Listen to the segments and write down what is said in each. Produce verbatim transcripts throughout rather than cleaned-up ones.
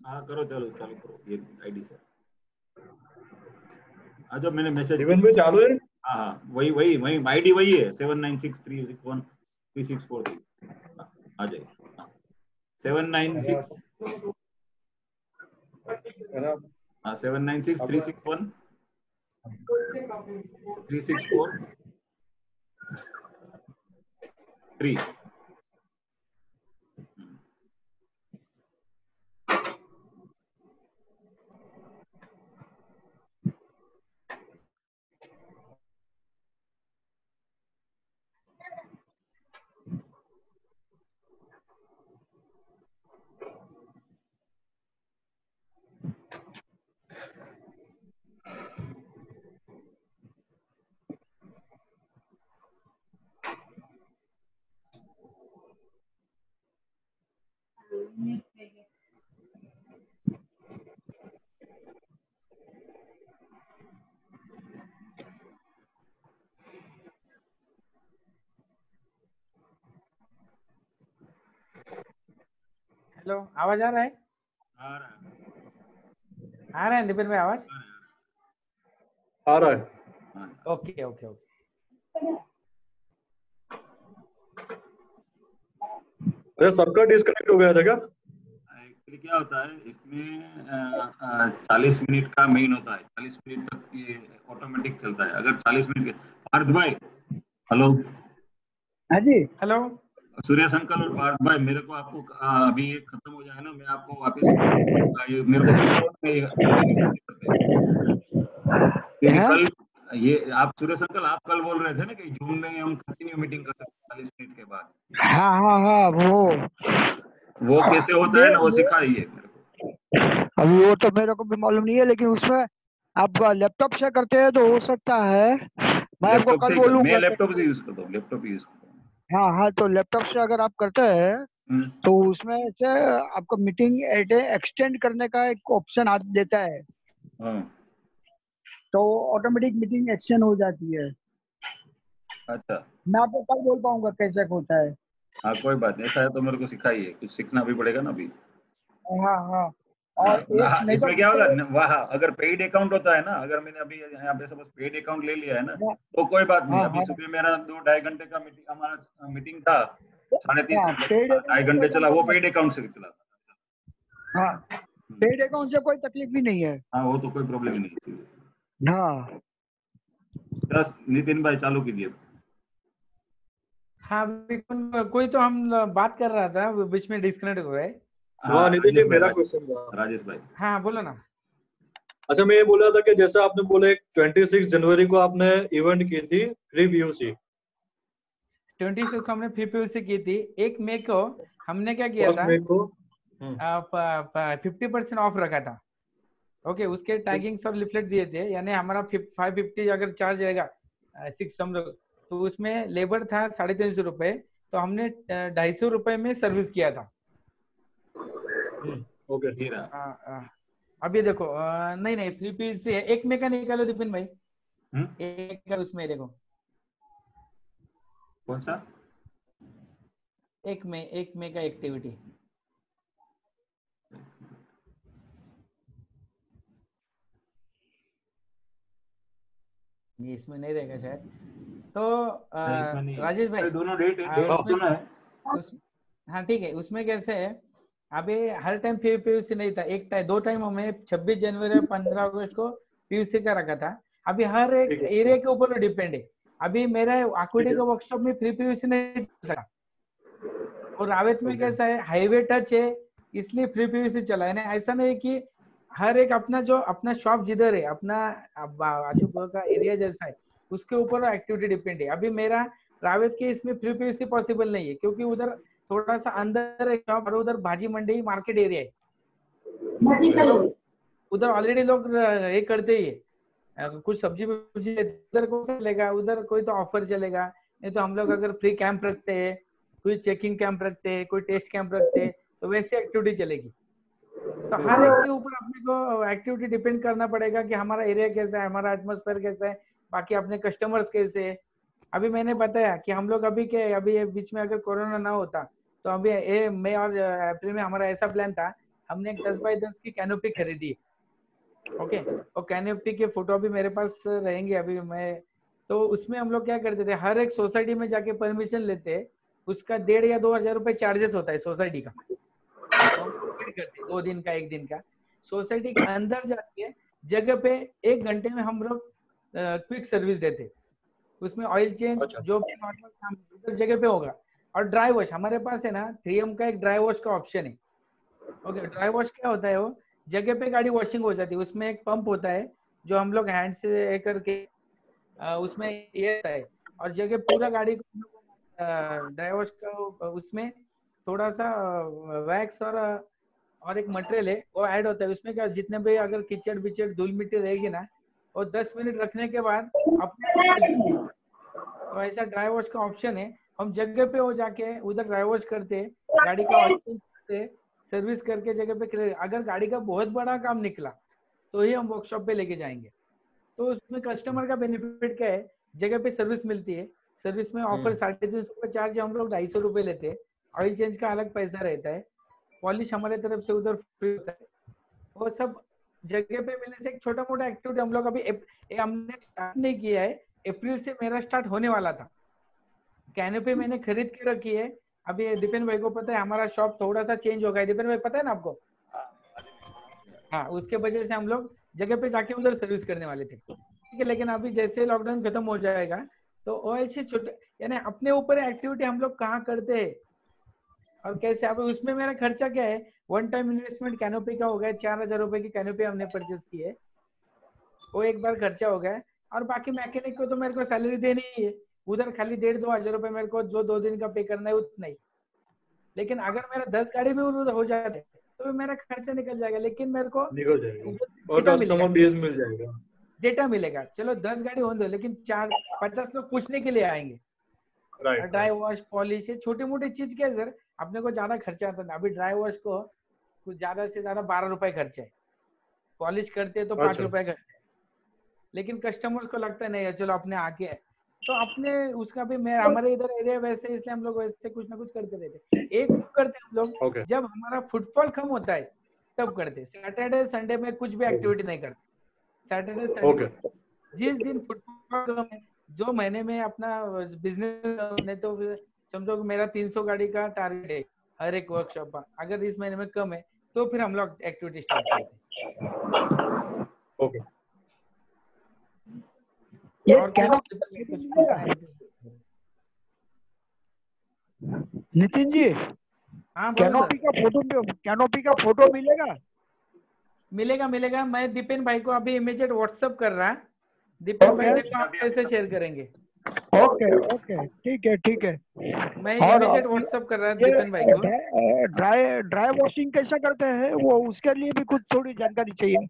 हाँ करो, चलो चालू करो ये आईडी से। हाँ जो मैंने मैसेज इवन में चालू है। हाँ हाँ वही वही वही आईडी वही है, seven nine six three six one three six four three. आ जाइए, सेवन नाइन सिक्स हाँ seven nine six three six one three six four three. Hello, आवाज आ रहा है? आ रहा है, आ रहा है दीपेन भाई आवाज? आ रहा है। Okay okay okay. अरे सबका डिस्कनेक्ट हो गया था क्या? एक्चुअली क्या होता है इसमें, चालीस मिनट का मेन होता है, चालीस मिनट तक ये ऑटोमेटिक चलता है। अगर चालीस मिनट के पार्थ भाई, हेलो हाँ जी, हेलो सुरेश अंकल और पार्थ भाई, मेरे को आपको आ, अभी ये खत्म हो जाए ना, मैं आपको वापस ये मेरे को क्योंकि कल ये आप सुरेश अंकल आप कल बोल रहे थे ना कि जून में हम कंटिन्यू मीटिंग कर सकते हैं चालीस मिनट के बाद। हाँ हाँ हाँ वो वो कैसे होता है ना, वो सिखाइए मेरे को। अभी वो तो मेरे को भी मालूम नहीं है, लेकिन उसमें आप लैपटॉप से करते हैं तो हो सकता है। मैं आपको लैपटॉप कल से मैं बोलूंगा। लैपटॉप से यूज करता हूँ, लैपटॉप यूज करता हूँ। हाँ हाँ, तो लैपटॉप से अगर आप करते हैं तो उसमें से आपको मीटिंग एक्सटेंड करने का एक ऑप्शन आ देता है। हाँ तो ऑटोमेटिक मीटिंग एक्सटेंड हो जाती है। अच्छा, मैं आपको कल बोल पाऊंगा कैसे होता है। हाँ कोई बात नहीं, ऐसा है तो मेरे को सिखाइए, कुछ सीखना भी पड़ेगा ना अभी। हाँ हाँ। हाँ, और एक हाँ, नहीं इसमें तो क्या होगा न- वहाँ अगर पेड अकाउंट होता है ना, अगर मैंने अभी यहाँ पे सपोज पेड अकाउंट ले लिया है ना, तो कोई बात नहीं। हाँ अभी हाँ सुबह मेरा दो ढाई घंटे का मीटिंग हमारा मीटिंग था, साढ़े तीन हाँ, पेड ढाई घंटे चला, वो पेड अकाउंट से चला था। हाँ, पेड अकाउंट से कोई तकलीफ भी नहीं है। हाँ वो तो कोई प्रॉब्लम ही नहीं है। हाँ बस नितिन भाई चालू कीजिए। हाँ, अभी कौन- कोई तो हम बात कर रहा था, वो बीच में डिस्कनेक्ट हो गए। हाँ नितिन जी, राजेश भाई मेरा भाई, क्वेश्चन था। राजेश भाई हाँ बोलो ना। अच्छा, मैं ये बोल रहा था कि जैसे आपने बोले छब्बीस जनवरी को आपने इवेंट की थी फ्री पीयूसी। ट्वेंटी सिक्स को हमने फ्री पीयूसी की थी। एक मई को हमने क्या किया फर्स्ट था, मई को फिफ्टी परसेंट ऑफ रखा था। ओके, उसके टैगिंग सब लिफलेट दिए थे, यानी हमारा फाइव फिफ्टी अगर चार्ज रहेगा सिक्स हम लोग, तो उसमें लेबर था साढ़े तीन सौ रुपए, तो हमने ढाई सौ रुपए में सर्विस किया था। ओके हीरा आ, आ, अभी देखो, आ, नहीं नहीं फ्री पीयूसी है। एक मई का निकालो दीपिन भाई, हम्म एक का उसमें देखो, कौन सा? एक मई एक मई का एक्टिविटी। ये इसमें नहीं रहेगा शायद। तो नहीं, इसमें नहीं है। राजेश भाई, अरे दोनों डेट आ, डेट उसमें दोनों है। उस हाँ ठीक है, उसमें कैसे है, अभी हर टाइम फ्री पीयूसी नहीं था। एक टाइम दो टाइम हमने छब्बीस जनवरी और पंद्रह अगस्त को पीयूसी का रखा था। अभी हर एक ठीक है। एरिया के ऊपर डिपेंड है। अभी मेरा आकुड़ी ठीक का है। वर्कशॉप में फ्री पीयूसी नहीं चल सका, और रावेत में ओके। कैसा है, हाईवे टच है, इसलिए फ्री पीयूसी चला है ना। ऐसा नहीं कि हर एक अपना जो अपना शॉप जिधर है, अपना आजू बाजू का एरिया जैसा है, उसके ऊपर एक्टिविटी डिपेंड है। अभी मेरा रावेत के इसमें फ्री पीयूसी पॉसिबल नहीं है, क्योंकि उधर थोड़ा सा अंदर है शॉप, और उधर भाजी मंडी मार्केट एरिया है, तो उधर ऑलरेडी लोग ये करते ही है, कुछ सब्जी वब्जी इधर को चलेगा, उधर कोई तो ऑफर चलेगा। नहीं तो हम लोग अगर फ्री कैंप रखते हैं, कोई चेकिंग कैंप रखते हैं, कोई टेस्ट कैंप रखते हैं, तो वैसे एक्टिविटी चलेगी। तो हर एक के ऊपर अपने को एक्टिविटी डिपेंड करना पड़ेगा कि हमारा एरिया कैसा है, हमारा एटमोस्फेयर कैसा है, बाकी अपने कस्टमर्स कैसे है। अभी मैंने बताया कि हम लोग अभी के अभी बीच में अगर कोरोना ना होता, तो अभी ए मई और अप्रैल में हमारा ऐसा प्लान था, हमने एक दस बाई दस की कैनोपी खरीदी। ओके, और कैनोपी के फोटो भी मेरे पास रहेंगे अभी। मैं तो उसमें हम लोग क्या करते थे, हर एक सोसाइटी में जाके परमिशन लेते, उसका डेढ़ या दो हजार रुपए चार्जेस होता है सोसाइटी का, तो करते दो दिन का एक दिन का। सोसाइटी के अंदर जाके जगह पे एक घंटे में हम लोग क्विक सर्विस देते, उसमें ऑयल चेंज अच्छा। जो भी नॉर्मल काम उधर जगह पे होगा। और ड्राई वॉश हमारे पास है ना, थ्री एम का एक ड्राई वॉश का ऑप्शन है। ओके, ड्राई वॉश क्या होता है, वो जगह पे गाड़ी वॉशिंग हो जाती है, उसमें एक पंप होता है जो हम लोग हैंड से करके उसमें ये होता है, और जगह पूरा गाड़ी को ड्राई वॉश का उसमें थोड़ा सा वैक्स और और एक मटेरियल है वो ऐड होता है उसमें। क्या जितने भी अगर कीचड़ बिचड़ धूल मिट्टी रहेगी ना, और दस मिनट रखने के बाद अपने, तो ऐसा ड्राई वॉश का ऑप्शन है। हम जगह पे हो जाके उधर ड्राई वॉश करते, गाड़ी का ऑयल चेंज करते, सर्विस करके जगह पे। अगर गाड़ी का बहुत बड़ा काम निकला तो ही हम वर्कशॉप पे लेके जाएंगे। तो उसमें कस्टमर का बेनिफिट क्या है, जगह पे सर्विस मिलती है, सर्विस में ऑफर साढ़े तीन सौ रुपये चार्ज है, हम लोग ढाई सौ रुपये लेते हैं, ऑयल चेंज का अलग पैसा रहता है, पॉलिश हमारे तरफ से उधर फ्री होता है। वो सब जगह पे मिलने से एक छोटा मोटा एक्टिविटी हम लोग अभी ए, हमने स्टार्ट नहीं किया है, अप्रैल से मेरा स्टार्ट होने वाला था। कैनोपी मैंने खरीद के रखी है। अभी दीपेन भाई को पता है हमारा शॉप थोड़ा सा चेंज हो गया है, दीपेन भाई पता है ना आपको? हाँ, उसके वजह से हम लोग जगह पे जाके उधर सर्विस करने वाले थे, ठीक है। लेकिन अभी जैसे लॉकडाउन खत्म हो जाएगा तो वो ऐसे छोटे, यानी अपने ऊपर एक्टिविटी हम लोग कहाँ करते हैं और कैसे। अब उसमें मेरा खर्चा क्या है, वन टाइम इन्वेस्टमेंट कैनोपी का हो गया, चार हजार रुपए की कैनोपी हमने परचेस की है, वो एक बार खर्चा हो गया। और बाकी मैकेनिक को तो मेरे को सैलरी देनी ही है, उधर खाली डेढ़ दो हजार रुपए मेरे को जो दो दिन का पे करना है उतना ही। लेकिन अगर मेरा दस गाड़ी भी उधर हो जाता है तो मेरा खर्चा निकल जाएगा, लेकिन मेरे को निकल जाएगा और कस्टमर बेस मिल जाएगा, डेटा मिलेगा। चलो दस गाड़ी होने दो, लेकिन चार पचास लोग पूछने के लिए आएंगे। राइट। ड्राई वॉश, पॉलिश, छोटी मोटी चीज क्या है सर, अपने को ज्यादा खर्चा आता है। अभी ड्राई वॉश को कुछ ज्यादा से ज्यादा बारह रुपए खर्चा है, पॉलिश करते हैं तो पांच अच्छा। रुपए खर्चा है, लेकिन कस्टमर्स को लगता नहीं है चलो अपने आके है तो अपने उसका भी। मैं हमारे इधर एरिया वैसे, इसलिए हम लोग वैसे कुछ ना कुछ करते रहते। एक करते हम लोग okay. जब हमारा फुटफॉल कम होता है तब करते, सैटरडे संडे में कुछ भी एक्टिविटी नहीं करते। Saturday Sunday okay. जिस दिन फुटफॉल कम है, जो महीने में अपना बिजनेस ने, तो समझो कि मेरा तीन सौ गाड़ी का टारगेट है हर एक वर्कशॉप का, अगर इस महीने में कम है तो फिर हम लोग एक्टिविटी स्टार्ट करते हैं। ओके। ये और नितिन जी, हाँ कैनोपी का फोटो, कैनोपी का फोटो मिलेगा? मिलेगा मिलेगा। मैं दीपेन भाई को अभी इमीडिएट व्हाट्सएप कर रहा है, दीपेन भाई देखो आप कैसे शेयर करेंगे। ओके ओके, ठीक है ठीक है। मैं इमीडिएट व्हाट्सएप कर रहा हूँ दीपेन भाई को। ड्राई ड्राई वॉशिंग कैसा करते हैं वो, उसके लिए भी कुछ थोड़ी जानकारी चाहिए।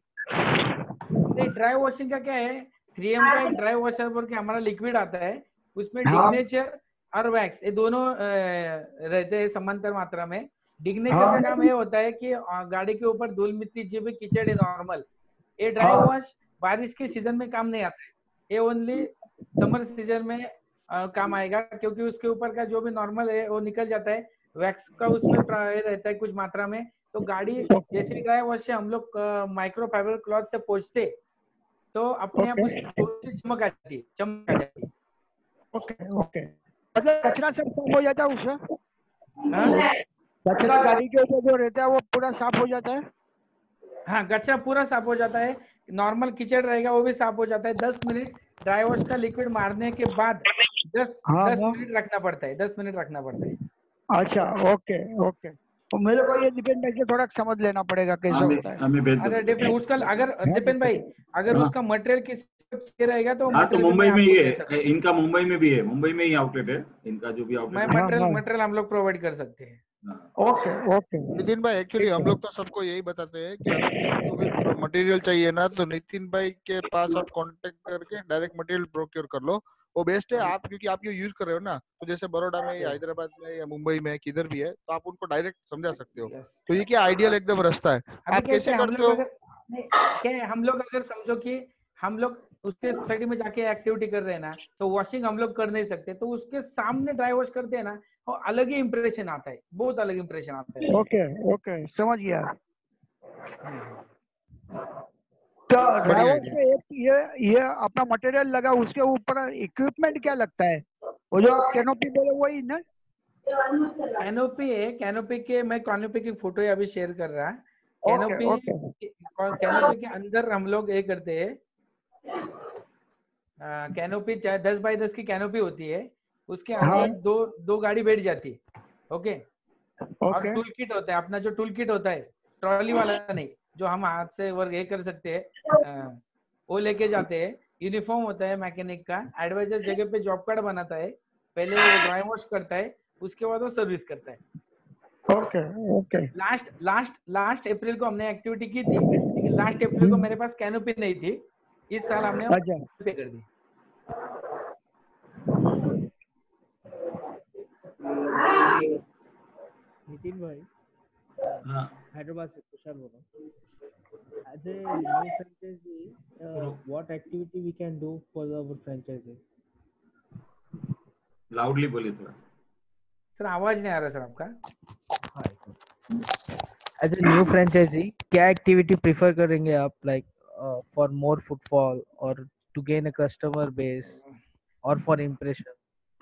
नहीं, ड्राई वॉशिंग का क्या है, थ्री एम का एक ड्राई वॉशर बोल के हमारा लिक्विड आता है, उसमें डिग्नेचर और वैक्स ये दोनों रहते हैं समांतर मात्रा में। डिग्नेचर का काम ये होता है कि गाड़ी के ऊपर धूल मिट्टी जो भी कीचड़ है नॉर्मल, ये ड्राई वॉश बारिश के सीजन में काम नहीं आता है, ये ओनली समर सीजन में आ, काम आएगा, क्योंकि उसके ऊपर का जो भी नॉर्मल है वो निकल जाता है। वैक्स का उसमें रहता है कुछ मात्रा में, तो गाड़ी जैसे ड्राई वॉश से हम लोग माइक्रो फाइबर क्लॉथ से पोंछते तो अपने आप उससे चमक आ जाती है, चमक आ जाती है। ओके ओके, मतलब कचरा सब साफ हो जाता है उससे? कचरा गाड़ी के ऊपर जो रहता है वो पूरा साफ हो जाता है? हाँ, कचरा पूरा साफ हो जाता है, नॉर्मल कीचड़ रहेगा वो भी साफ हो जाता है। दस मिनट ड्राई वॉश का लिक्विड मारने के बाद दस हाँ, दस हाँ। मिनट रखना पड़ता है, दस मिनट रखना पड़ता है। अच्छा, ओके ओके। तो मेरे को ये दीपेन भाई से थोड़ा समझ लेना पड़ेगा कैसे होता है। अरे दीपेन, उसका अगर दीपेन भाई अगर हाँ। उसका मटेरियल किस रहेगा तो हाँ, तो material भी मुंबई मैं में आपको ही दे है, सकता हूँ। इनका मुंबई में भी है, मुंबई में ही आउटलेट है इनका, जो भी मैं आउटलेट है। मटेरियल हाँ, हाँ। मटेरियल हम लोग प्रोवाइड कर सकते हैं। Okay okay. नितिन भाई, एक्चुअली हम लोग तो सबको यही बताते हैं कि अगर किसी को भी मटेरियल चाहिए ना तो नितिन भाई के पास आप कांटेक्ट करके डायरेक्ट मटेरियल प्रोक्योर कर लो, वो बेस्ट है। आप क्योंकि आप ये यूज कर रहे हो ना, तो जैसे बड़ौदा में या हैदराबाद में या मुंबई में किधर भी है तो आप उनको डायरेक्ट समझा सकते हो। तो ये क्या आइडियल एकदम रास्ता है। आप कैसे हम करते लोग हो? अगर नहीं, क्या है, हम लोग अगर समझो कि हम लोग उसके सोसाइटी में जाके एक्टिविटी कर रहे हैं ना, तो वॉशिंग हम लोग कर नहीं सकते, तो उसके सामने ड्राई वॉश करते हैं ना, और अलग ही इंप्रेशन आता है, बहुत अलग इंप्रेशन आता है। ओके ओके, समझ गया। तो बढ़िया ड्राइवर idea। पे एक ये ये अपना मटेरियल लगा, उसके ऊपर इक्विपमेंट क्या लगता है? वो जो आप कैनोपी बोले वही ना? कैनोपी है, कैनोपी के मैं कैनोपी की फोटो अभी शेयर कर रहा। ओके कैनोपी ओके कैनोपी के अंदर हम लोग ये करते हैं, कैनोपी चाहे दस बाई दस की कैनोपी होती है, उसके हाँ अंदर दो दो गाड़ी बैठ जाती है। ओके, और ओके टूल किट होता है, अपना जो टूल किट होता है, ट्रॉली वाला नहीं, जो हम हाथ से वर्क ये कर सकते हैं, वो लेके जाते हैं। यूनिफॉर्म होता है मैकेनिक का, एडवाइजर जगह पे जॉब कार्ड बनाता है, पहले वो ड्राई वॉश करता है, उसके बाद वो सर्विस करता है। Okay okay last last last April को हमने एक्टिविटी की थी, लेकिन लास्ट अप्रैल को मेरे पास कैनोपी नहीं थी, इस साल हमने अच्छा पे कर दी। नितिन भाई, हाँ, हैदराबाद से तुषार बोल रहा हूँ। As a new franchisee, uh, what activity we can do for our franchisee? Loudly बोलिए सर। सर आवाज नहीं आ रहा सर आपका। As a new franchisee, क्या activity prefer करेंगे आप, like uh, for more footfall or to gain a customer base or for impression?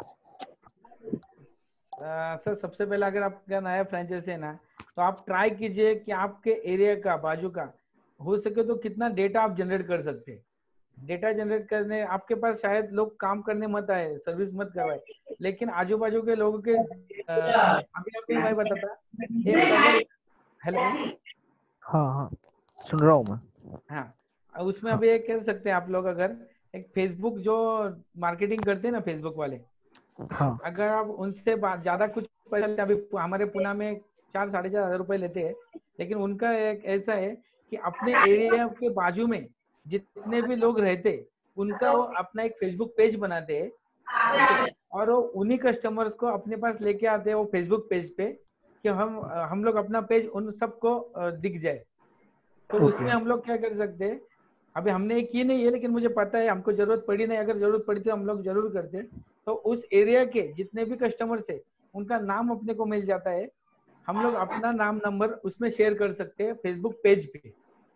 Sir सबसे पहले अगर आपका नया फ्रेंचाइजी है ना, तो आप ट्राई कीजिए कि आपके एरिया का, बाजू का हो सके तो कितना डेटा आप जनरेट कर सकते हैं। डेटा जनरेट करने आपके पास शायद लोग काम करने मत आए, सर्विस मत करवाए, लेकिन आजू बाजू के लोगों के अभी अभी मैं बताता एक अगर हेलो हाँ हाँ सुन रहा हूँ मैं। हाँ, उसमें अभी एक कर सकते हैं आप लोग, अगर एक फेसबुक जो मार्केटिंग करते हैं ना फेसबुक वाले, हाँ अगर आप उनसे ज्यादा कुछ पैसा लेते, अभी हमारे पुणे में चार साढ़े चार हजार रुपए लेते हैं, लेकिन उनका एक ऐसा है कि अपने एरिया के बाजू में जितने भी लोग रहते उनका वो अपना एक फेसबुक पेज बनाते हैं, और वो उन्हीं कस्टमर्स को अपने पास लेके आते हैं वो फेसबुक पेज पे, कि हम हम लोग अपना पेज उन सबको दिख जाए। तो उसमें हम लोग क्या कर सकते हैं, अभी हमने ये की नहीं है, लेकिन मुझे पता है हमको जरूरत पड़ी नहीं, अगर जरूरत पड़ी तो हम लोग जरूर करते हैं। तो उस एरिया के जितने भी कस्टमर्स है उनका नाम अपने को मिल जाता है, हम लोग अपना नाम नंबर उसमें शेयर कर सकते हैं फेसबुक पेज पे।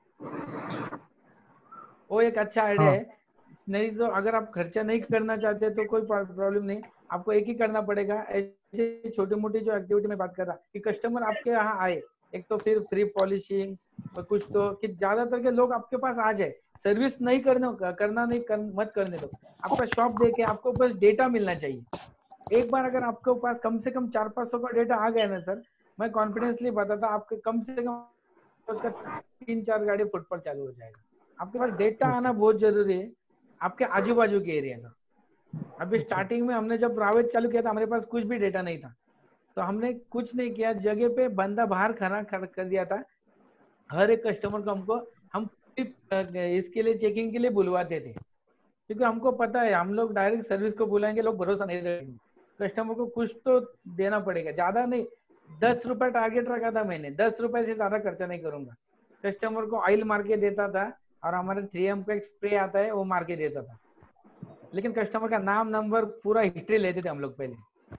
वो एक अच्छा आइडिया हाँ। है। नहीं तो अगर आप खर्चा नहीं करना चाहते तो कोई प्रॉब्लम नहीं, आपको एक ही करना पड़ेगा। ऐसे छोटी मोटी जो एक्टिविटी में बात कर रहा कि कस्टमर आपके यहाँ आए, एक तो फिर फ्री पॉलिशिंग और कुछ तो कि ज्यादातर के लोग आपके पास आ जाए, सर्विस नहीं करना करना नहीं कर, मत करने दो, आपका शॉप देखे, आपको बस डेटा मिलना चाहिए। एक बार अगर आपके पास कम से कम चार पाँच सौ का डेटा आ गया ना सर, मैं कॉन्फिडेंसली बताता आपके कम से कम उसका तीन चार गाड़ी फुटफॉल चालू हो जाएगा। आपके पास डेटा आना बहुत जरूरी है, आपके आजू बाजू के एरिया का। अभी स्टार्टिंग में हमने जब रावेत चालू किया था, हमारे पास कुछ भी डेटा नहीं था, तो हमने कुछ नहीं किया, जगह पे बंदा बाहर खड़ा कर दिया था। हर एक कस्टमर को हमको हम इसके लिए चेकिंग के लिए बुलवाते थे, क्योंकि हमको पता है हम लोग डायरेक्ट सर्विस को बुलाएंगे लोग भरोसा नहीं रखेंगे, कस्टमर को कुछ तो देना पड़ेगा। ज्यादा नहीं, दस रुपए टारगेट रखा था मैंने, दस रुपए से ज्यादा खर्चा नहीं करूंगा। कस्टमर को ऑयल मार के देता था, और हमारे थ्री एम का एक स्प्रे आता है वो मार के देता था, लेकिन कस्टमर का नाम नंबर पूरा हिस्ट्री लेते थे हम लोग पहले।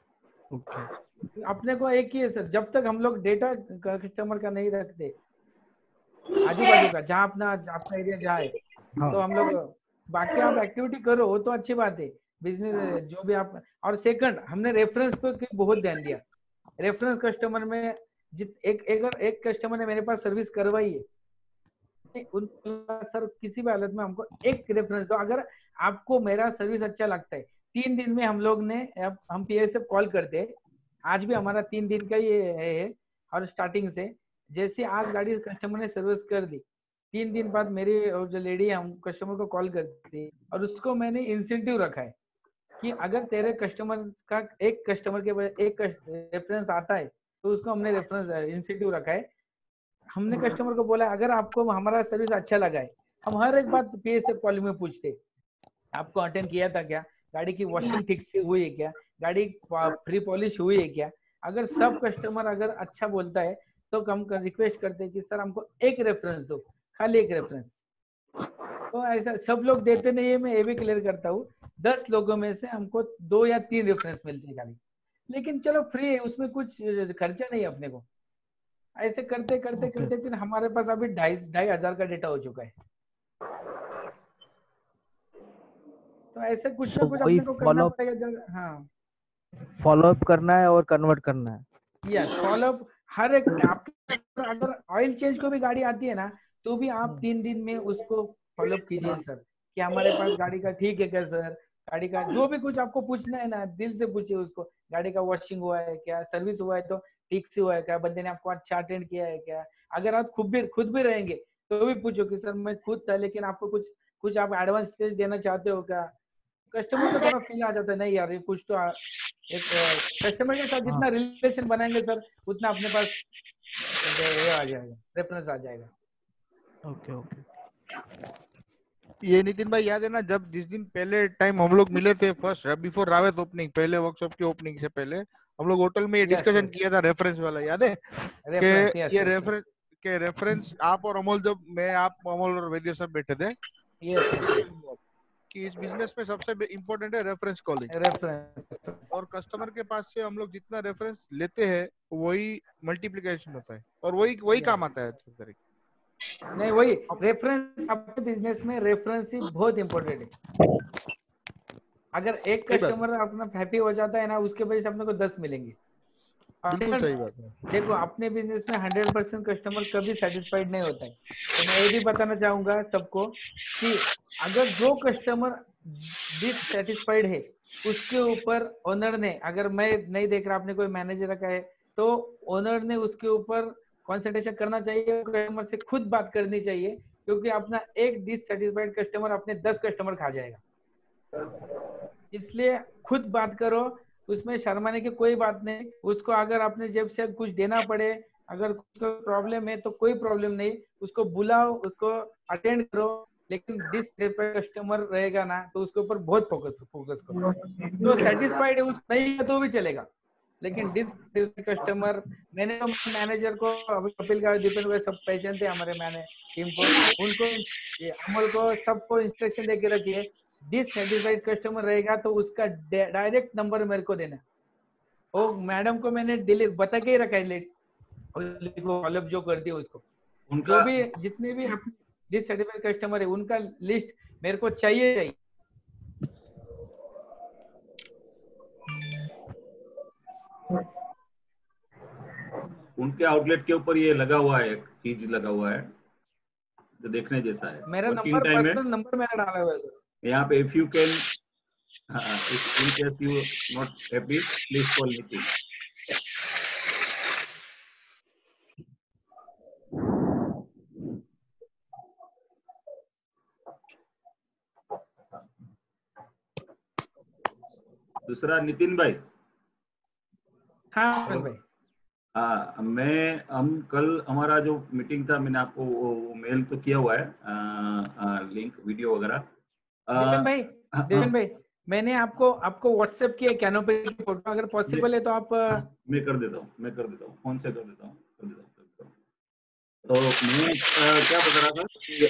okay. अपने को एक ही है सर, जब तक हम लोग डेटा कस्टमर का नहीं रखते आजू बाजू का, जहाँ अपना अपना एरिया जहाँ है, हाँ. तो हम लोग बाकी आप एक्टिविटी करो वो तो अच्छी बात है, बिजनेस जो भी आप। और सेकंड, हमने रेफरेंस पे बहुत ध्यान दिया। रेफरेंस कस्टमर में जित एक एक, एक कस्टमर ने मेरे पास सर्विस करवाई है, उनका सर किसी भी हालत में हमको एक रेफरेंस दो, अगर आपको मेरा सर्विस अच्छा लगता है। तीन दिन में हम लोग ने हम पीएसएफ कॉल करते हैं, आज भी हमारा तीन दिन का ये है, और स्टार्टिंग से जैसे आज गाड़ी कस्टमर ने सर्विस कर दी, तीन दिन बाद मेरी और जो लेडी है हम कस्टमर को कॉल करती है, और उसको मैंने इंसेंटिव रखा है कि अगर तेरे कस्टमर का एक कस्टमर के एक रेफरेंस आता है तो उसको हमने रेफरेंस इंसेंटिव रखा है। हमने कस्टमर को बोला अगर आपको हमारा सर्विस अच्छा लगा है, हम हर एक बात पीएसएफ कॉल में पूछते, आपको अटेंड किया था क्या, गाड़ी की वॉशिंग ठीक से हुई है क्या, गाड़ी फ्री पॉलिश हुई है क्या। अगर सब कस्टमर अगर अच्छा बोलता है तो हम रिक्वेस्ट करते हैं कि सर हमको एक रेफरेंस दो, खाली एक रेफरेंस। तो ऐसा सब लोग देते नहीं है, मैं ये भी क्लियर करता हूँ, दस लोगों में से हमको दो या तीन रेफरेंस मिलते हैं खाली, लेकिन चलो फ्री है, उसमें कुछ खर्चा नहीं है अपने को। ऐसे करते करते करते फिर हमारे पास अभी ढाई ढाई हजार का डेटा हो चुका है। तो ऐसे कुछ ना So कुछ वही अपने को करना follow पड़ेगा जब, हाँ follow up करना है और convert करना है। यस फॉलोअप हर एक आप अगर ऑयल चेंज को भी गाड़ी आती है ना तो भी आप तीन दिन में उसको फॉलोअप कीजिए सर कि हमारे पास गाड़ी का ठीक है क्या सर, गाड़ी का जो भी कुछ आपको पूछना है ना दिल से पूछिए उसको, गाड़ी का वॉशिंग हुआ है क्या, सर्विस हुआ है तो ठीक से हुआ है क्या, बंदे ने आपको अच्छा अटेंड किया है क्या। अगर आप खुद भी खुद भी रहेंगे तो भी पूछो कि सर मैं खुद था लेकिन आपको कुछ कुछ आप एडवांस स्टेज देना चाहते हो क्या। कस्टमर को थोड़ा फील आ जाता है नहीं यार ये कुछ तो आ, एक कस्टमर के साथ जितना रिलेशन बनाएंगे सर उतना अपने पास ये आ जाएगा, रेफरेंस आ जाएगा। Okay okay. ये नितिन भाई याद है ना जब जिस दिन पहले टाइम हम लोग मिले थे फर्स्ट बिफोर रावत ओपनिंग, पहले वर्कशॉप की ओपनिंग से पहले हम लोग होटल में ये डिस्कशन किया था रेफरेंस वाला, याद है कि ये रेफरेंस के रेफरेंस आप और अमोल, जब मैं आप अमोल और वैद्य सब बैठे थे यस यस कि इस बिजनेस में सबसे इम्पोर्टेंट है रेफरेंस कॉलिंग, रेफरेंस और कस्टमर के पास से हम लोग जितना रेफरेंस लेते हैं वही मल्टीप्लिकेशन होता है और वही वही काम आता है। नहीं वही रेफरेंस अपने बिजनेस में रेफरेंस ही बहुत इम्पोर्टेंट है। अगर एक कस्टमर अपना हैप्पी हो जाता है ना उसके वजह से अपने को दस मिलेंगे। बिल्कुल सही बात है। देखो अपने बिजनेस में हंड्रेड परसेंट कस्टमर कभी सेटिस्फाइड नहीं होता है। तो मैं ये भी बताना चाहूंगा सबको कि अगर जो कस्टमर डिससेटिस्फाइड है उसके ऊपर ओनर ने, अगर मैं नहीं देख रहा आपने कोई मैनेजर रखा है तो ओनर ने उसके ऊपर कॉन्सेंट्रेशन करना चाहिए, कस्टमर से खुद बात करनी चाहिए क्योंकि अपना एक डिससेटिस्फाइड कस्टमर अपने दस कस्टमर खा जाएगा। इसलिए खुद बात करो, उसमें शर्माने की कोई बात नहीं। उसको अगर अपने जेब से कुछ देना पड़े, अगर कुछ प्रॉब्लम है तो कोई प्रॉब्लम नहीं, उसको बुलाओ, उसको अटेंड करो, लेकिन डिससेटिस्फाइड कस्टमर रहेगा ना तो उसके ऊपर बहुत फोकस फोकस करो। तो सेटिस्फाइड है उस नहीं है तो भी चलेगा, लेकिन डिससेटिस्फाइड कस्टमर, मैंने तो मैनेजर को अभी कपिल का दीपेन को सब पहचानते हैं हमारे मैंने टीम को, उनको अमल को सबको इंस्ट्रक्शन दे के रखिए डिससेटिस्फाइड कस्टमर रहेगा तो उसका डायरेक्ट नंबर मेरे को देना। ओ मैडम को मैंने डिलीट बता के ही रखा है, लेट फॉलोअप जो करती है उसको, जो भी जितने भी डिससेटिस्फाइड कस्टमर है उनका लिस्ट मेरे को चाहिए चाहिए। उनके आउटलेट के ऊपर ये लगा हुआ है, एक चीज लगा हुआ है जो देखने जैसा है। मेरा नंबर पर्सनल नंबर मैंने डाला हुआ है यहाँ पे, if you can in case you not happy please call Nitin. दूसरा नितिन भाई। हाँ भाई। हाँ मैं हम कल हमारा जो मीटिंग था मैंने आपको वो, वो मेल तो किया हुआ है आ, आ, लिंक वीडियो वगैरह। देवेन भाई देवेन भाई मैंने आपको आपको व्हाट्सएप किया कैनोपी की फोटो, अगर पॉसिबल है तो आप मैं कर देता हूँ मैं कर देता हूँ फोन से कर देता हूँ कर देता हूँ तो मैं आ, क्या बता रहा था कि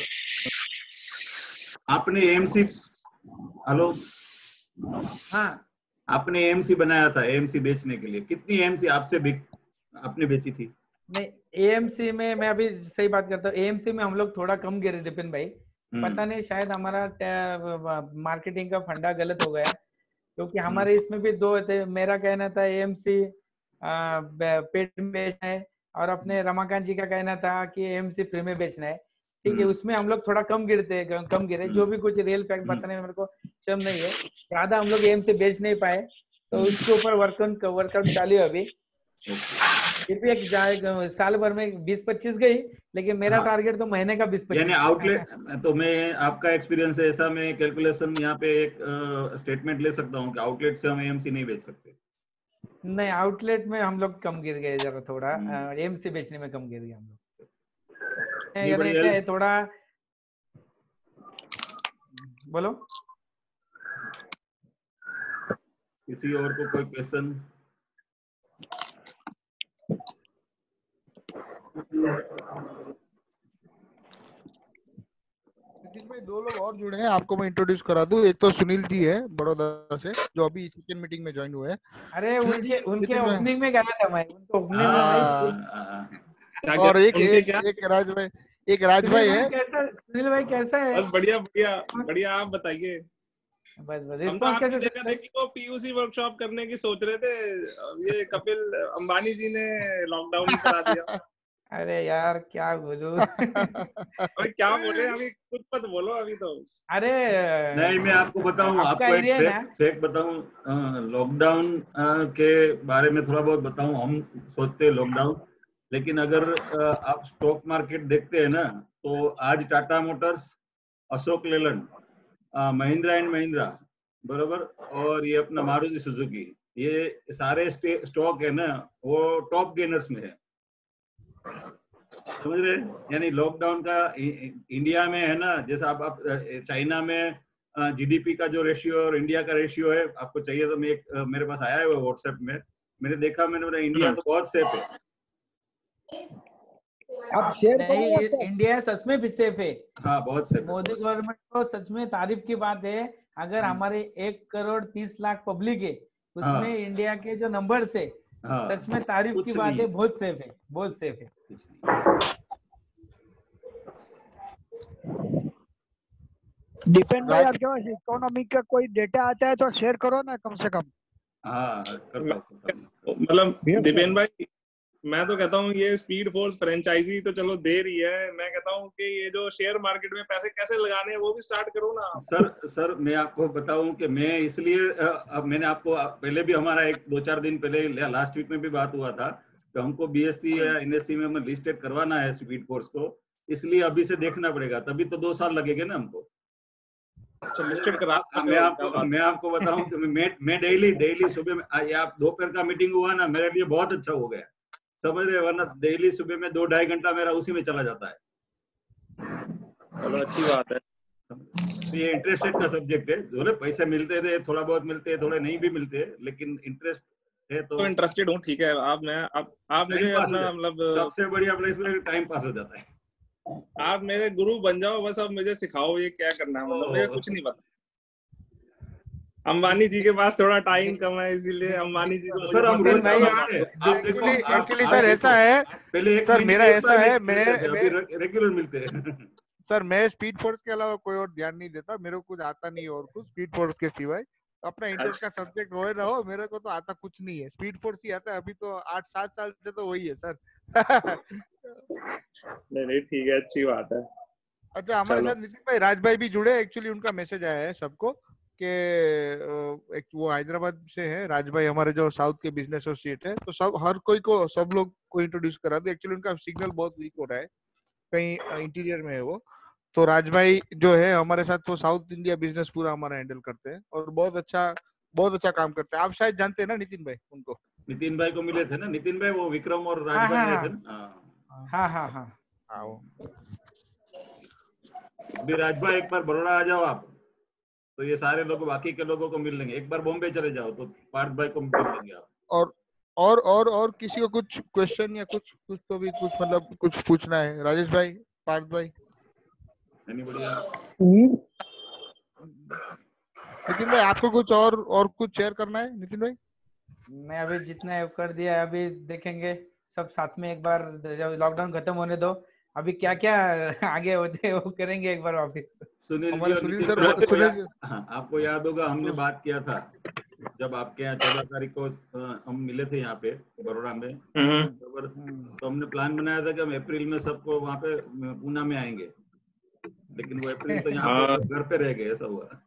आपने एएमसी, हेलो हाँ आपने एएमसी बनाया था एएमसी बेचने के लिए, कितनी एएमसी आपसे आपने बेची थी? नहीं एएमसी में मैं अभी सही बात करता हूँ, एएमसी में हम लोग थोड़ा कम गिरे दिपिन भाई, पता नहीं शायद हमारा मार्केटिंग का फंडा गलत हो गया क्योंकि हमारे इसमें भी दो थे। मेरा कहना था एएमसी पेड में बेचना है और अपने रमाकांत जी का कहना था कि एएमसी फ्री में बेचना है, ठीक है। उसमें हम लोग थोड़ा कम गिरते कम गिरे, जो भी कुछ रियल फैक्ट बताने में मेरे को शर्म नहीं है, ज्यादा हम लोग एएमसी बेच नहीं पाए तो उसके ऊपर वर्कआउट वर्कआउट चालू है अभी। फिर भी एक साल भर में बीस पच्चीस गई, लेकिन मेरा हाँ, टारगेट तो महीने का बीस पच्चीस। यानी आउटलेट तो मैं आपका एक्सपीरियंस है ऐसा, मैं कैलकुलेशन यहाँ पे एक स्टेटमेंट ले सकता हूँ कि आउटलेट से हम एएमसी नहीं बेच सकते। नहीं आउटलेट में हम लोग कम गिर गए जरा थोड़ा, एएमसी बेचने में कम गिर गए हम लोग। यानी क्या है थोड़ा, बोलो किसी और को कोई क्वेश्चन? में दो लोग और जुड़े हैं, आपको मैं इंट्रोड्यूस करा दूं। एक तो सुनील जी है बड़ौदा से जो अभी सेकंड मीटिंग में ज्वाइन हुए हैं। अरे उनके उनके ओपनिंग में गया था मैं, उनको ओपनिंग में भाई क्या और क्या एक उनके एक क्या एक राज भाई एक राज भाई सुनील भाई है। कैसा सुनील भाई कैसा है? बस बढ़िया बढ़िया बढ़िया, आप बताइए। बस बस हम तो रिस्पॉन्स आपकी कैसे देखा सर? देखी को पीयूसी वर्कशॉप करने की सोच रहे थे, ये कपिल अंबानी जी ने लॉकडाउन ही करा दिया। अरे यार क्या बोलूं। अभी क्या बोले, अभी कुछ मत बोलो अभी तो। अरे नहीं, मैं आपको बताऊं, आपका आपको एक एरिया है फेक ना? फेक बताऊं, लॉकडाउन के बारे में थोड़ा बहुत बताऊं। हम सोचते हैं लॉकडाउन, लेकिन अगर अ, आप स्टॉक मार्केट देखते हैं ना, तो आज Tata Motors, Ashok Leyland, Mahindra and Mahindra, बरोबर, और ये अपना मारुति सुजुकी, ये सारे स्टॉक है ना, वो टॉप गेनर्स में है, समझ रहे? यानी लॉकडाउन का इंडिया में है ना, जैसा आप, आप चाइना में जीडीपी का जो रेशियो और इंडिया का रेशियो है, आपको चाहिए तो मैं एक, मेरे पास आया है वो व्हाट्सएप में, मैंने देखा, मैंने बोला इंडिया तो बहुत सेफ है। आप शेयर नहीं, करो ना सर। इंडिया सच में भी सेफ है। हाँ, बहुत सेफ है, मोदी बहुत गवर्नमेंट को सच में तारीफ की बात है। अगर हम्म। हमारे एक करोड़ तीस लाख पब्लिक है, उसमें हाँ। इंडिया के जो नंबर्स है, हाँ, सच में तारीफ कुछ की बात नहीं है। है, बहुत सेफ है, बहुत सेफ है। कुछ नहीं। दीपेन भाई राज आपके पास इकोनॉमी का कोई डेटा आता है तो शेयर करो ना कम से कम। हाँ, करता हूँ, करता हूँ। मतलब Yes, दीपेन sir. भाई, मैं तो कहता हूँ ये स्पीड फोर्स फ्रेंचाइजी तो चलो दे रही है, मैं कहता हूँ कि ये जो शेयर मार्केट में पैसे कैसे लगाने हैं वो भी स्टार्ट करो ना। सर सर मैं आपको बताऊं कि मैं इसलिए, अ, अब मैंने आपको पहले भी, हमारा एक दो चार दिन पहले लास्ट वीक में भी बात हुआ था कि हमको बीएससी या एनएससी में हमें लिस्टेड करवाना है स्पीड फोर्स को, इसलिए अभी से देखना पड़ेगा, तभी तो दो साल लगेंगे ना हमको। अच्छा, लिस्टेड करा आ, मैं आपको मैं आपको बताऊं कि मैं मैं डेली डेली सुबह में, आज आप दोपहर का मीटिंग हुआ ना, मेरे लिए बहुत अच्छा हो गया, समझ रहे? वरना डेली सुबह में दो ढाई घंटा मेरा उसी में चला जाता है। चलो अच्छी बात है। तो ये इंटरेस्टेड का सब्जेक्ट है, थोड़े पैसे मिलते थे, थोड़ा बहुत मिलते हैं, थोड़े नहीं भी मिलते, लेकिन इंटरेस्ट है तो तो इंटरेस्टेड हूँ, ठीक है। आप मैं आप आप टाइम मुझे पास हो अपना जाता है। मतलब सबसे बढ़िया प्लेस में टाइम पास हो जाता है। आप मेरे गुरु बन जाओ, बस अब मुझे सिखाओ ये क्या करना है, मतलब मुझे कुछ नहीं पता। अंबानी जी के पास थोड़ा टाइम कम है, इसीलिए अंबानी जी को तो मुझे सर हम पता रोज भाई, काम आप- करते हैं। आप देखो, एक्चुअली आप- एक्चुअली आप सर देखो, ऐसा है पहले एक सर, महीने मेरा में एक ऐसा बार है, मिलते मैं थे, मैं अभी रेगुलर मिलते हैं। सर मैं स्पीड फोर्स के अलावा कोई और ध्यान नहीं देता, मेरे को कुछ आता नहीं है और कुछ स्पीड फोर्स के सिवाय। अपना इंटरेस्ट का सब्जेक्ट हो ना हो, मेरे को तो आता कुछ नहीं है, स्पीड फोर्स ही आता है। अभी तो आठ सात साल से तो वही है सर। नहीं नहीं ठीक है, अच्छी बात है। अच्छा, हमारे चलो। साथ नितिन भाई, राज भाई भी जुड़े। एक्चुअली उनका मैसेज आया है सबको कि अ, एक वो हैदराबाद से है, राज भाई हमारे जो साउथ के बिजनेस एसोसिएट है, तो सब हर कोई को, सब लोग को इंट्रोड्यूस करा दे। एक्चुअली उनका सिग्नल बहुत वीक हो रहा है, कहीं इंटीरियर में है वो। तो राज भाई जो है हमारे साथ, तो साउथ इंडिया बिजनेस पूरा हमारा हैंडल करते हैं और बहुत अच्छा बहुत अच्छा काम करते हैं। आप शायद जानते हैं ना नितिन भाई उनको? नितिन भाई को मिले थे ना, नितिन भाई, वो विक्रम और हाँ राज भाई हाँ आए हाँ थे ना। हाँ। हाँ हाँ हाँ हाँ वो अभी राज भाई एक बार बड़ौदा आ जाओ आप, तो ये सारे लोग बाकी के लोगों को मिल लेंगे। एक बार बॉम्बे चले जाओ तो पार्थ भाई को मिल लेंगे आप। और और और और किसी को कुछ क्वेश्चन या कुछ कुछ तो भी कुछ मतलब कुछ पूछना है? राजेश भाई, पार्थ भाई, एनीबॉडी? नितिन भाई आपको कुछ और और कुछ शेयर करना है नितिन भाई? मैं अभी जितना है कर दिया है, अभी देखेंगे सब साथ में एक बार, जब लॉकडाउन खत्म होने दो, अभी क्या क्या आगे होते हैं वो करेंगे एक बार वापिस। सुनील जी हमारे और सुनील नितिन सर भाई, वो- आपको सुनील याद, हाँ, आपको याद होगा हमने बात किया था जब आपके यहाँ चौदह तारीख को अ, हम मिले थे यहाँ पे बड़ौदा में, बराबर? तो हमने प्लान बनाया था कि हम अप्रैल में सबको वहाँ पे पूना में आएंगे, लेकिन वो अप्रैल तो यहाँ पे सब घर पे रह गए, ऐसा हुआ।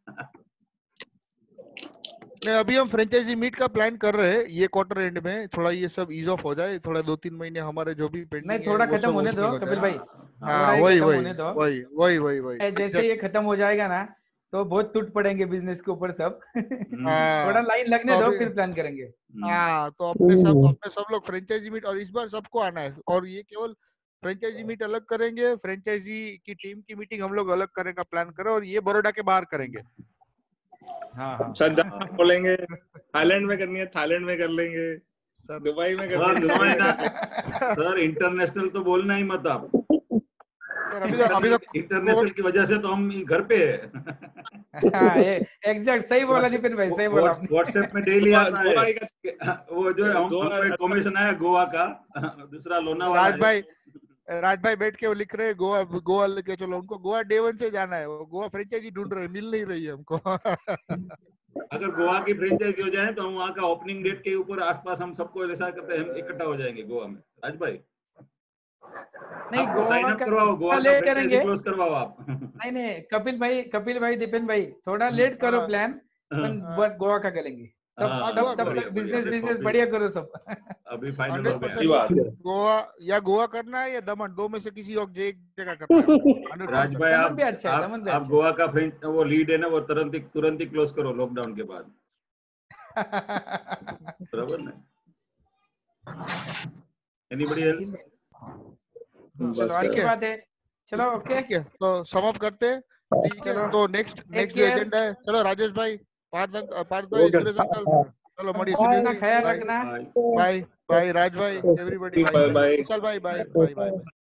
नहीं, अभी हम फ्रेंचाइजी मीट का प्लान कर रहे हैं ये क्वार्टर एंड में, थोड़ा ये सब ईज ऑफ हो जाए, थोड़ा दो तीन महीने हमारे जो भी पेंडिंग नहीं, है थोड़ा वो खत्म सब होने उसमें दो हो कपिल जाए। भाई, हाँ थोड़ा ही वही खत्म वही होने दो। वही वही वही वही ए, जैसे ये खत्म हो जाएगा ना, तो बहुत टूट पड़ेंगे बिजनेस के ऊपर सब। थोड़ा हाँ लाइन लगने तो दो, अभी फिर प्लान करेंगे। हाँ तो अपने सब अपने सब लोग फ्रेंचाइजी मीट, और इस बार सबको आना है, और ये केवल फ्रेंचाइजी मीट अलग करेंगे, फ्रेंचाइजी की टीम की मीटिंग हम लोग अलग करने का प्लान करें, और ये बड़ौदा के बाहर करेंगे। हाँ हाँ सर जहाँ बोलेंगे, थाईलैंड में करनी है थाईलैंड में कर लेंगे, सर दुबई में सर, करनी है दुबई में ना, कर लेंगे। सर इंटरनेशनल तो बोलना ही मत आप। सर अभी तो अभी तो इंटरनेशनल की वजह से तो हम घर पे है। हाँ, ये एग्जैक्ट सही बोला नितिन भाई, सही बोला आपने। व्हाट्सएप में डेली गोवा आता है गोवा एक कि वो जो है, हम गोवा हमको अच्छा इन्फॉर्मेशन आया गोवा का, दूसरा लोनावाला राज है। भाई राज भाई बैठ के वो लिख रहे हैं गोवा गोवा लेके चलो, उनको गोवा डे वन से जाना है, वो गोवा फ्रेंचाइजी ढूंढ रहे हैं, मिल नहीं रही है हमको। अगर गोवा की फ्रेंचाइजी हो जाए तो हम वहाँ का ओपनिंग डेट के ऊपर आसपास हम सबको ऐसा करते हैं, हम इकट्ठा हो जाएंगे गोवा में। राज भाई नहीं, आप गोवा साइन अप का करवाओ, गोवा का लेट फ्रेंचाइजी करेंगे। क्लोज करवाओ आप। नहीं नहीं, कपिल भाई कपिल भाई दीपेन भाई थोड़ा लेट करो हाँ। प्लान, हाँ। बट गोवा का करेंगे तब हाँ, सब गोवा तब करो। तक बिजनेस बढ़िया, बिजनेस देखो, बढ़िया करो सब। अभी फाइनल हंड्रेड हो गया। सही बात है। परसेंट गोवा या गोवा करना है या दमन, दो में से किसी और एक जगह करना है हंड्रेड राज परसेंट। भाई दमन आप भी अच्छा है, आप, दमन भी आप अच्छा गोवा का फ्रेंच वो लीड है ना, वो तुरंत ही तुरंत ही क्लोज करो लॉकडाउन के बाद, है। बराबर ना? Anybody else? चलो बस अच्छी है। बात है, चलो ओके। ठीक है, तो सम अप करते हैं। ठीक है, चलो। तो नेक्स्ट नेक्स्ट जो care. एजेंडा है, चलो राजेश भाई, पार्थ अंक- पार्थ भाई, Okay. सुरेश अंकल, चलो मड़ी अपना सुनील ख्याल भाई, रखना। बाय। बाय बाय, राज भाई, everybody Bye bye, bye. Vishal भाई, बाय बाय बाय।